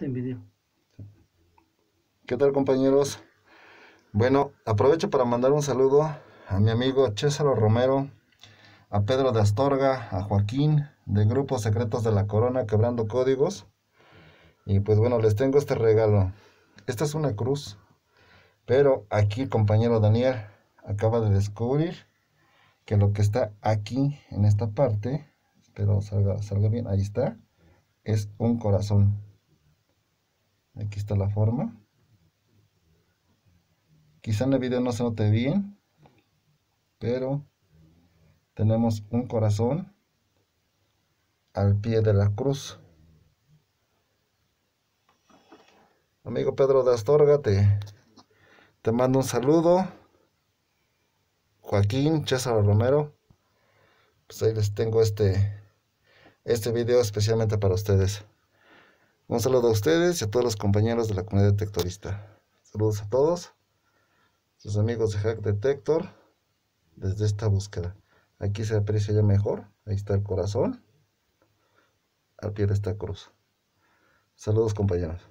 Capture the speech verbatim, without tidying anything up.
Está en video. ¿Qué tal, compañeros? Bueno, aprovecho para mandar un saludo a mi amigo César Romero, a Pedro de Astorga, a Joaquín de Grupos Secretos de la Corona Quebrando Códigos. Y pues bueno, les tengo este regalo. Esta es una cruz, pero aquí el compañero Daniel acaba de descubrir que lo que está aquí en esta parte, espero salga, salga bien, ahí está, es un corazón. Aquí está la forma. Quizá en el video no se note bien, pero tenemos un corazón al pie de la cruz. Amigo Pedro de Astorga, te, te mando un saludo. Joaquín, César Romero, pues ahí les tengo este, este video especialmente para ustedes. Un saludo a ustedes y a todos los compañeros de la comunidad detectorista. Saludos a todos, sus amigos de Hack Detector, desde esta búsqueda. Aquí se aprecia ya mejor, ahí está el corazón, al pie de esta cruz. Saludos, compañeros.